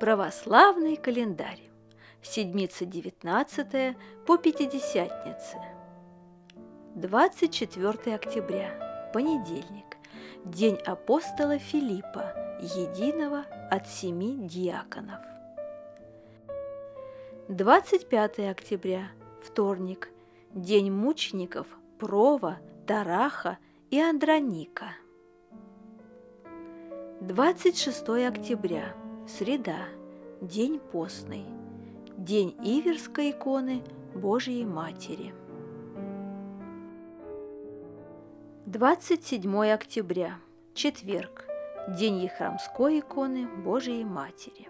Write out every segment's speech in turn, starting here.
Православный календарь. Седмица 19 по Пятидесятнице. 24 октября. Понедельник. День апостола Филиппа, единого от 7 диаконов. 25 октября. Вторник. День мучеников Прова, Тараха и Андроника. 26 октября. Среда. День постный. День Иверской иконы Божией Матери. 27 октября. Четверг. День Ехрамской иконы Божией Матери.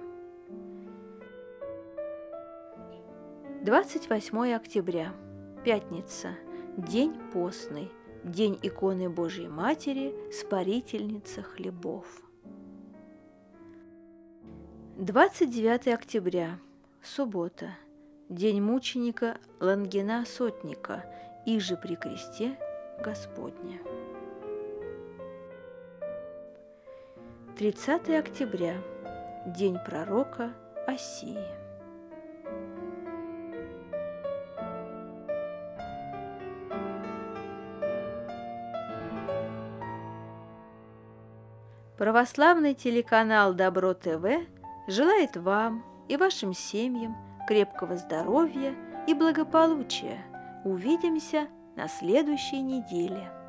28 октября. Пятница. День постный. День иконы Божией Матери, Спарительница хлебов. 29 октября. Суббота. День мученика Лангина Сотника, иже при кресте Господня. 30 октября. День пророка Осии. Православный телеканал Добро ТВ желает вам и вашим семьям крепкого здоровья и благополучия. Увидимся на следующей неделе.